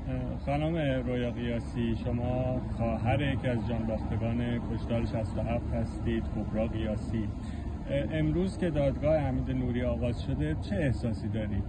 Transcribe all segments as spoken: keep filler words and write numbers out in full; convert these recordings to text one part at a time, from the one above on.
خانم رویا قیاسی، شما خواهر یکی از جانباختگان کشتار شصت و هفت هستید، کبرا قیاسی. امروز که دادگاه حمید نوری آغاز شده چه احساسی دارید؟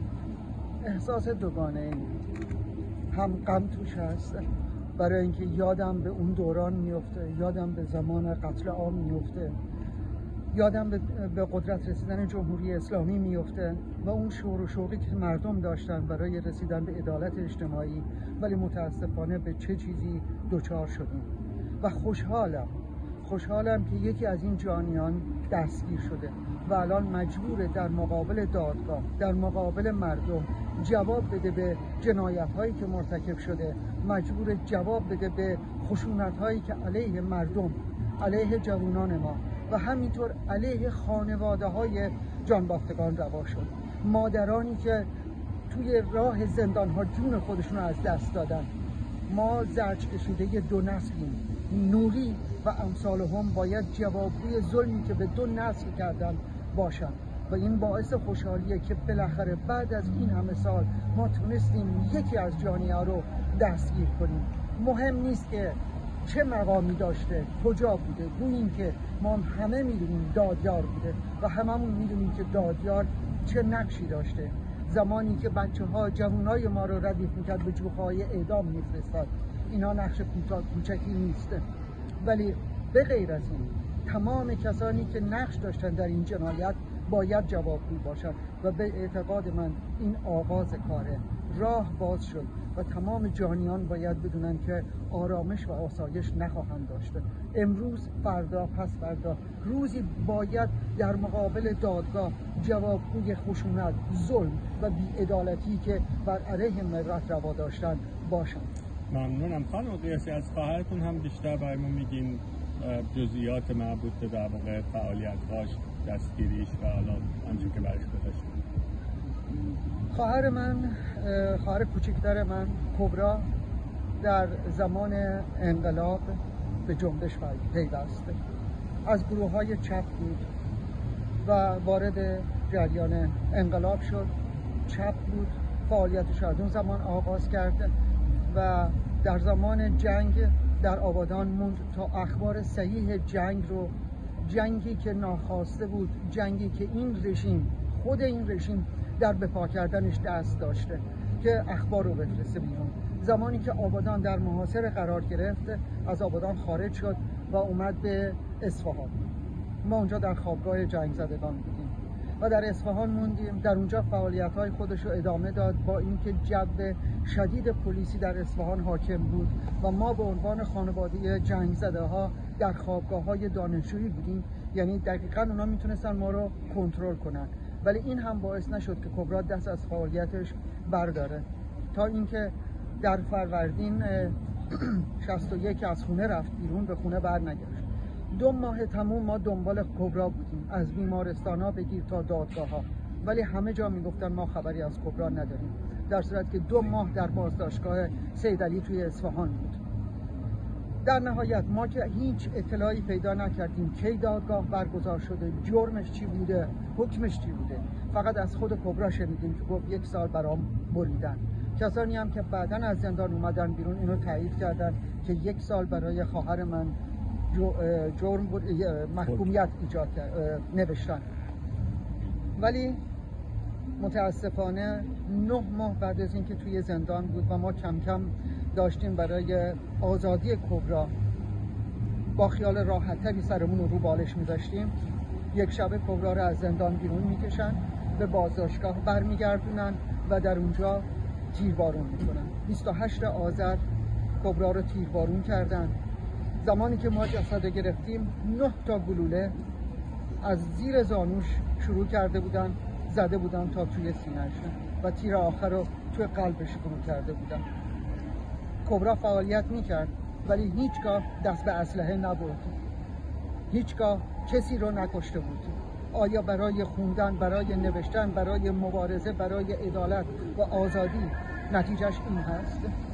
احساس دوگانه، هم غم توش هست برای اینکه یادم به اون دوران میفته، یادم به زمان قتل عام میفته، یادم به قدرت رسیدن جمهوری اسلامی میفته و اون شور و شوقی که مردم داشتن برای رسیدن به عدالت اجتماعی، ولی متاسفانه به چه چیزی دوچار شدیم. و خوشحالم خوشحالم که یکی از این جانیان دستگیر شده و الان مجبوره در مقابل دادگاه، در مقابل مردم جواب بده به جنایت هایی که مرتکب شده، مجبور جواب بده به خشونت هایی که علیه مردم، علیه جوانان ما و همینطور علیه خانواده های جانباختگان روا شد. مادرانی که توی راه زندان ها جون خودشون از دست دادن. ما زرچ کشیده دو نسلیم. نوری و امثالهم باید جوابگوی ظلمی که به دو نسل کردن باشن و این باعث خوشحالیه که بالاخره بعد از این همه سال ما تونستیم یکی از جانی‌ها رو دستگیر کنیم. مهم نیست که چه مقامی داشته، کجا بوده، گوییم که ما همه میدونیم دادیار بوده و هممون میدونیم که دادیار چه نقشی داشته. زمانی که بچه ها جوانای ما رو ردیف میکرد به جوخه‌های اعدام میفرستاد، اینا نقش کوچکی نیست. ولی به غیر از این تمام کسانی که نقش داشتن در این جنایت باید جوابگو باشند و به اعتقاد من این آغاز کاره، راه باز شد و تمام جانیان باید بدونن که آرامش و آسایش نخواهند داشته. امروز، فردا، پس فردا روزی باید در مقابل دادگاه جوابگوی خشونت، ظلم و بی‌عدالتی که بر علیه ملت روا داشتن باشند. ممنونم. خانم قیاسی، از خواهرتون هم بیشتر برامون میگین جزئیات مربوط به در واقع فعالیت‌هاش، دستگیریش و حالا آنچه که برش گذاشته. خواهر من، خواهر کوچکتر من کبرا، در زمان انقلاب به جنبش پیوست. از گروه‌های چپ بود و وارد جریان انقلاب شد. چپ بود، فعالیتش از اون زمان آغاز کرد و در زمان جنگ در آبادان موند تا اخبار صحیح جنگ رو، جنگی که ناخواسته بود، جنگی که این رژیم، خود این رژیم در بپا کردنش دست داشته که اخبار رو بفرسته بیرون. زمانی که آبادان در محاصره قرار گرفت، از آبادان خارج شد و اومد به اصفهان. ما اونجا در خوابگاه جنگ زدگان بودیم و در اصفهان موندیم. در اونجا فعالیت‌های خودش رو ادامه داد با اینکه جو شدید پلیسی در اصفهان حاکم بود و ما به عنوان خانواده جنگ زده ها در خوابگاه‌های دانشجویی بودیم. یعنی دقیقاً اونا میتونستن ما رو کنترل کنن، ولی این هم باعث نشد که کبرا دست از فعالیتش برداره تا اینکه در فروردین شصت و یک از خونه رفت بیرون، به خونه برنگشت. دو ماه تموم ما دنبال کبرا بودیم، از بیمارستان‌ها بگیر تا دادگاه‌ها، ولی همه جا میگفتن ما خبری از کبرا نداریم، در صورتی که دو ماه در بازداشتگاه سیدعلی توی اصفهان بود. در نهایت ما که هیچ اطلاعی پیدا نکردیم کی دادگاه برگزار شده، جرمش چی بوده، حکمش چی بوده، فقط از خود کبرا شنیدیم که گفت یک سال برام بریدن. کسانی هم که بعداً از زندان اومدن بیرون اینو تایید کردن که یک سال برای خواهر من جرم محکومیت ایجاد نوشتن. ولی متاسفانه نه ماه بعد از اینکه توی زندان بود و ما کم کم داشتیم برای آزادی کبرا با خیال راحت‌تری سرمون رو رو بالش می‌ذاشتیم، یک شب کبرا رو از زندان بیرون می‌کشن، به بازداشتگاه برمیگردونن و در اونجا تیربارون می‌کنن. بیست و هشت آذر کبرا رو تیربارون کردن. زمانی که ما جسد گرفتیم، نه تا گلوله از زیر زانوش شروع کرده بودن، زده بودن تا توی سینه‌اش و تیر آخر رو توی قلبش فرو کرده بودن. کبرا فعالیت میکرد ولی هیچگاه دست به اسلحه نبرد، هیچگاه کسی رو نکشته بود. آیا برای خوندن، برای نوشتن، برای مبارزه، برای عدالت و آزادی نتیجهش این هست؟